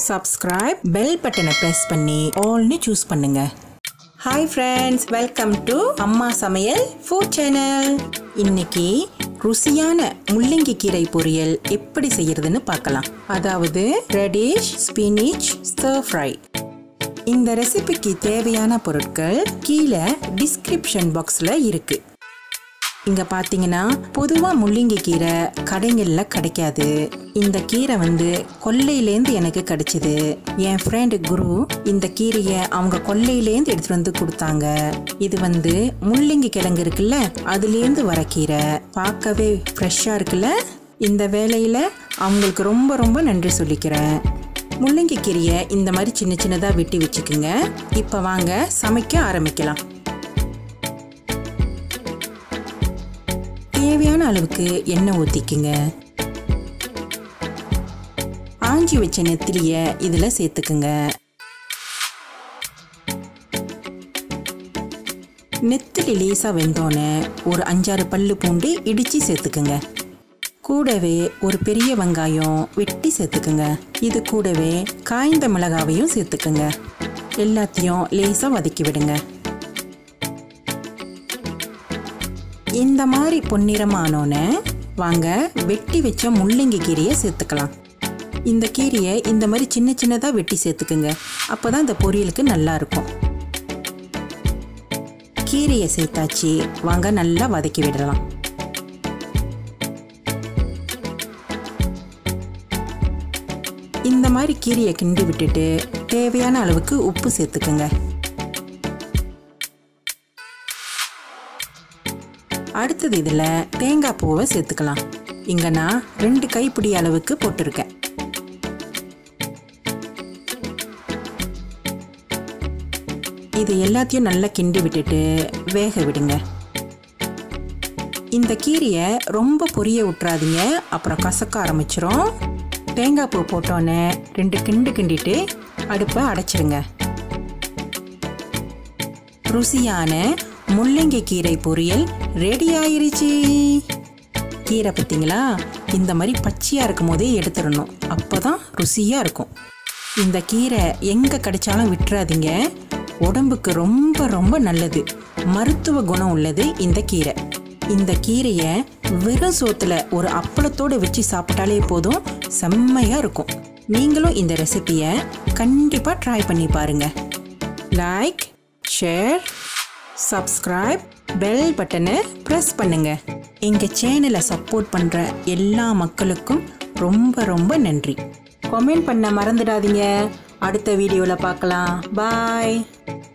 subscribe, bell button press பண்ணி all ni choose பண்ணுங்க. Hi friends, welcome to அம்மா சமையல் food channel. இன்னைக்கு ருசியான முள்ளங்கி கீரை பொரியல் எப்படி செய்யறதுன்னு பார்க்கலாம். அதாவது radish spinach stir fry. இந்த ரெசிபிக்கு தேவையான பொருட்கள் கீழே description boxல இருக்கு. இங்க பாத்தீங்கன்னா பொதுவா முள்ளங்கி கீரை கடைகள்ல கிடைக்காது. இந்த கீரை கொல்லையிலேந்து எனக்கு கிடைச்சது. என் ஃப்ரெண்ட் குரு இந்த கீரையை அவங்க கொல்லையிலேந்து எடுத்துட்டு வந்து கொடுத்தாங்க. இது முள்ளங்கி கிழங்கு இருக்குல்ல, அதுலேருந்து வர கீரை. பார்க்கவே ஃப்ரெஷ்ஷா இருக்குல்ல. இந்த வேலையில அவங்களுக்கு ரொம்ப ரொம்ப நன்றி சொல்லிக்கிறேன். முள்ளங்கி கீரையை இந்த மாதிரி சின்ன சின்னதா வெட்டி வச்சுக்குங்க. இப்ப வாங்க சமைக்க ஆரம்பிக்கலாம். தேவையான அளவுக்கு எண்ணெய் ஊத்திக்குங்க. ஆஞ்சி வச்ச நெத்திலிய இதுல சேர்த்துக்குங்க. நெத்திலி லேசா வெந்தோன்னு ஒரு 5-6 பல்லு பூண்டு இடிச்சு சேர்த்துக்குங்க. கூடவே ஒரு பெரிய வெங்காயம் வெட்டி சேர்த்துக்குங்க. இது கூடவே காய்ந்த மிளகாவையும் சேர்த்துக்குங்க. எல்லாத்தையும் லேசா வதக்கி விடுங்க. இந்த மாதிரி பொன்னிறமானோன்னு வாங்க வெட்டி வச்ச முள்ளங்கி கீரையை சேர்த்துக்கலாம். இந்த கீரையை இந்த மாதிரி சின்ன சின்னதா வெட்டி சேர்த்துக்குங்க. அப்பதான் இந்த பொரியலுக்கு நல்லா இருக்கும். கீரையை சேர்த்தாச்சு, வாங்க நல்லா வதக்கி விடலாம். இந்த மாதிரி கீரையை கிண்டி விட்டுட்டு தேவையான அளவுக்கு உப்பு சேர்த்துக்குங்க. அடுத்தது இதுல தேங்காய் பூவை சேர்த்துக்கலாம். இங்க நான் 2 கைப்பிடி அளவுக்கு போட்டிருக்கேன். இது எல்லாத்தையும் நல்லா கிண்டி விட்டுட்டு வேக விடுங்க. இந்த கீரையை ரொம்ப பொரிய விட்டுறாதீங்க, அப்புறம் கசக்க ஆரம்பிச்சிரும். தேங்காய் பூ போட்டோன்னே 2 கிண்டிட்டு அடுப்பை அடைச்சிருங்க. ருசியான முள்ளங்கி கீரை பொரியல் ரெடி ஆயிருச்சு. கீரை பார்த்தீங்களா, இந்த மாதிரி பச்சையா இருக்கும் போதே எடுத்துடணும். அப்போதான் ருசியா இருக்கும். இந்த கீரை எங்க கிடைச்சாலும் விட்டுறாதீங்க. உடம்புக்கு ரொம்ப ரொம்ப நல்லது. மருத்துவ குணம் உள்ளது இந்த கீரை. இந்த கீரையை வெறும் சோத்துல ஒரு அப்பளத்தோடு வச்சு சாப்பிட்டாலே போதும், செம்மையா இருக்கும். நீங்களும் இந்த ரெசிபியை கண்டிப்பா ட்ரை பண்ணி பாருங்க. லைக், ஷேர், சப்ஸ்கிரைப், பெல் பட்டனை பிரஸ் பண்ணுங்க. எங்க சேனலை சப்போர்ட் பண்ற எல்லா மக்களுக்கும் ரொம்ப ரொம்ப நன்றி. கமெண்ட் பண்ண மறந்துடாதீங்க. அடுத்த வீடியோல பார்க்கலாம். பாய்.